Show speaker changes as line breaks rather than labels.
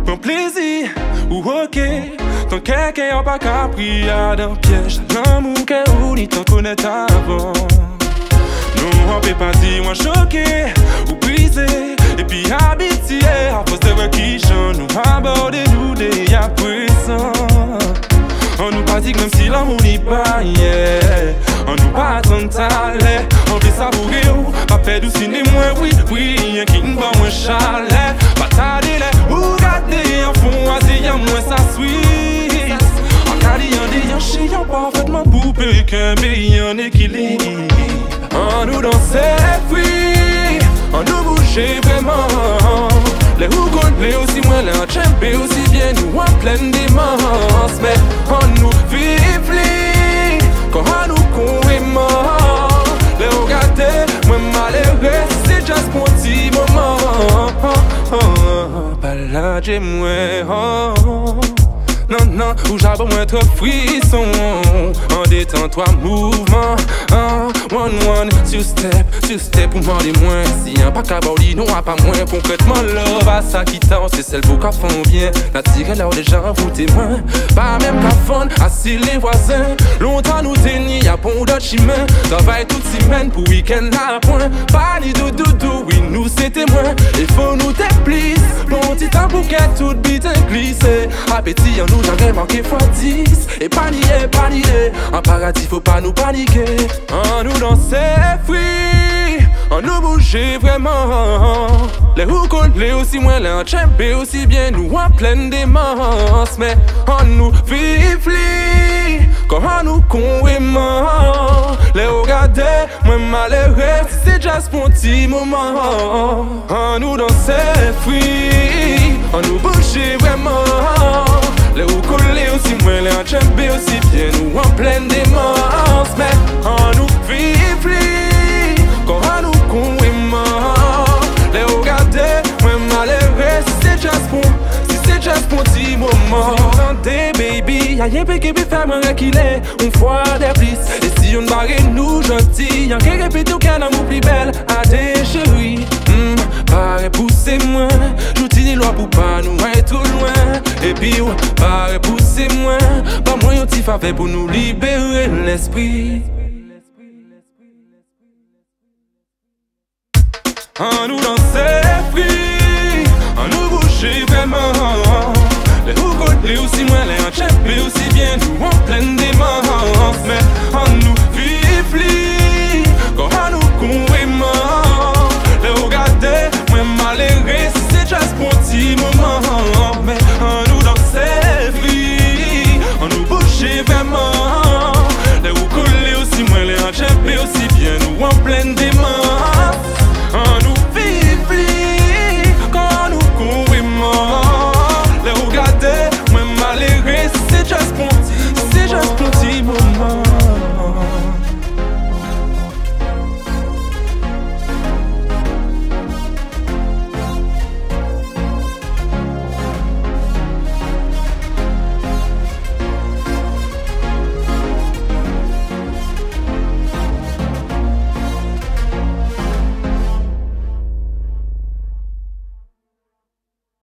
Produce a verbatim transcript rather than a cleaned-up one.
Prends plaisir ou ok. Ton quelqu'un pas qu'à prier dans piège. L'amour qu'est où ni t'en connaît avant. Nous on peut pas dire moi choqué ou brisé. Et puis habitué à cause de vrai qui chante. Nous aborder nous des à présent. On nous pas dit que même si l'amour n'est pas yeah. On nous pas attendre talent. On veut savourer ou pas faire du cinéma. Oui, oui, y'a qui ne va moins chalet. Pas tarder là, ou garder en fond. Vas-y, y'a moins ça sweet. En cali, y'en dit y'en chie, y'en parfaitement poupé. Qu'un pays en équilibre. On nous dansait free. On nous bougeait vraiment. Les roues complets aussi moins les enchaînés aussi bien nous en pleine démence. Mais on nous vivait quand on nous courait mort. Les regarder, moi malheureux, c'est juste pour un petit moment. Oh, oh, baladez moi. Oh. Non, non, où j'abonne moins trop frisson. En détends-toi mouvement. Ah, one, one, two step, two step pour m'en moins. Si un pas qu'à border, non, pas moins. Concrètement, love à ça qui tend, c'est celle vous qui font bien. L'attirer là où les gens vous témoignent. Pas même qu'à fond, assis les voisins. Longtemps nous tenir, y'a pont d'autres chemins. Travail toute semaine pour week-end à point. Pas ni de doudou, oui, nous c'est témoin. Il faut nous déplier. Bon petit temps pour qu'elle toute bite glissée. Appétit en nous, j'aurais manqué fois dix. Et panier, panier. En paradis, faut pas nous paniquer. On nous dansait free. On nous bougeait vraiment. Les roues collées aussi moins les enchaînés aussi bien nous en pleine démence. Mais on nous vivait quand on nous courait mort. Les regarder, moi malheureux, c'est juste pour un petit moment. On nous dansait free. On nous bougeait vraiment. Les roues collées aussi moins les enchaînés aussi bien nous en pleine démence. Mais on nous vivait quand on nous courait mort. Les regarder, moi malheureux, si c'est juste pour, si c'est juste pour un petit moment. Attendez baby, y'a rien qui peut faire me qu'il est une fois de plus. Et si on barre nous gentils, y'en qui répète au qu'un amour plus belle à des chéris. Hmm, paraît pousser moins, j'utilise les lois pour pas nous être trop loin. Et puis ouais, paraît pousser moins, pas moins un petit faveur pour nous libérer l'esprit. On nous dansait